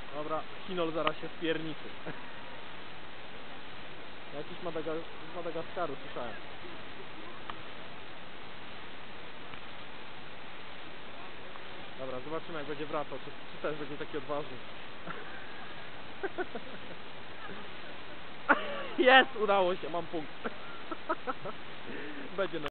Dobra, Chinol zaraz się spierniczy. Jakiś z Madagaskaru słyszałem. Dobra, zobaczymy jak będzie wracał, czy też będzie taki odważny. Jest, udało się, mam punkt. Będzie